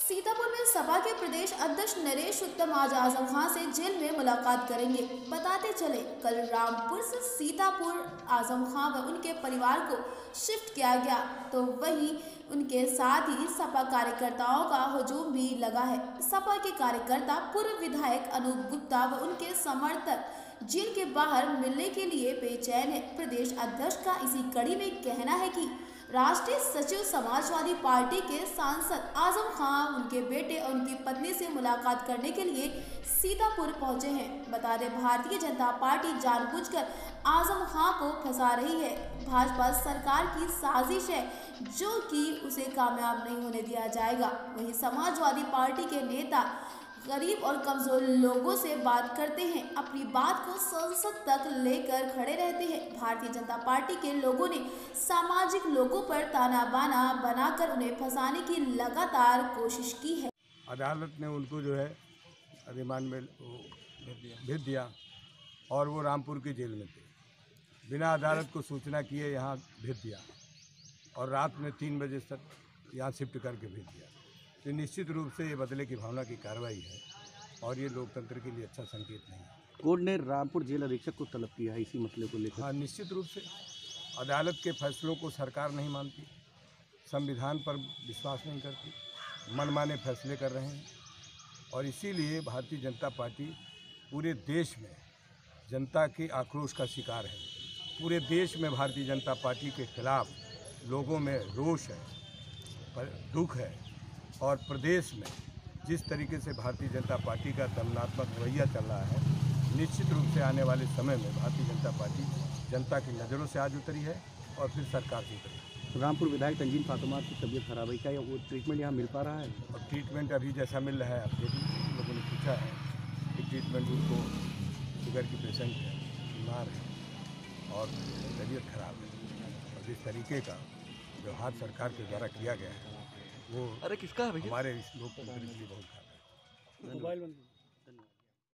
सीतापुर में सपा के प्रदेश अध्यक्ष नरेश उत्तम आज आजम खां से जेल में मुलाकात करेंगे। बताते चले, कल रामपुर से सीतापुर आजम खां व उनके परिवार को शिफ्ट किया गया, तो वहीं उनके साथ ही सपा कार्यकर्ताओं का हुजूम भी लगा है। सपा के कार्यकर्ता पूर्व विधायक अनूप गुप्ता व उनके समर्थक जेल के बाहर मिलने के लिए बेचैन है। प्रदेश अध्यक्ष का इसी कड़ी में कहना है कि राष्ट्रीय सचिव समाजवादी पार्टी के सांसद आजम खां उनके बेटे और उनकी पत्नी से मुलाकात करने के लिए सीतापुर पहुंचे हैं। बता दें, भारतीय जनता पार्टी जानबूझकर आजम खां को फंसा रही है। भाजपा सरकार की साजिश है जो कि उसे कामयाब नहीं होने दिया जाएगा। वहीं समाजवादी पार्टी के नेता गरीब और कमजोर लोगों से बात करते हैं, अपनी बात को संसद तक लेकर खड़े रहते हैं। भारतीय जनता पार्टी के लोगों ने सामाजिक लोगों पर ताना बाना बनाकर उन्हें फंसाने की लगातार कोशिश की है। अदालत ने उनको जो है रिमांड में भेज दिया और वो रामपुर की जेल में थे। बिना अदालत को सूचना किए यहाँ भेज दिया और रात में 3 बजे तक यहाँ शिफ्ट करके भेज दिया। तो निश्चित रूप से ये बदले की भावना की कार्रवाई है और ये लोकतंत्र के लिए अच्छा संकेत नहीं है। कोर्ट ने रामपुर जेल अधीक्षक को तलब किया है इसी मसले को लेकर। हाँ, निश्चित रूप से अदालत के फैसलों को सरकार नहीं मानती, संविधान पर विश्वास नहीं करती, मनमाने फैसले कर रहे हैं और इसीलिए भारतीय जनता पार्टी पूरे देश में जनता के आक्रोश का शिकार है। पूरे देश में भारतीय जनता पार्टी के खिलाफ लोगों में रोष है, दुख है और प्रदेश में जिस तरीके से भारतीय जनता पार्टी का दमनात्मक रवैया चल रहा है, निश्चित रूप से आने वाले समय में भारतीय जनता पार्टी जनता की नज़रों से आज उतरी है और फिर सरकार से उतरी। रामपुर विधायक तंजीम फातिमा की तबीयत खराब है, क्या वो ट्रीटमेंट यहाँ मिल पा रहा है? और ट्रीटमेंट अभी जैसा मिल रहा है, आप देखिए, लोगों ने पूछा है कि ट्रीटमेंट उनको शुगर की पेशेंट है, बीमार है और तबीयत खराब है और जिस तरीके का व्यवहार सरकार के द्वारा किया गया है वो अरे किसका है भैया? हमारे इस लोकतंत्र के लिए बहुत खराब है।